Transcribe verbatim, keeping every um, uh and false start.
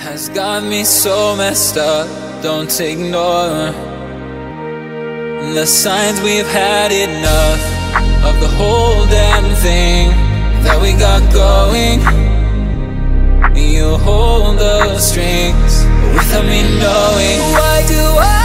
has got me so messed up. Don't ignore the signs. We've had enough of the whole damn thing that we got going. You hold the strings without me knowing. Why do I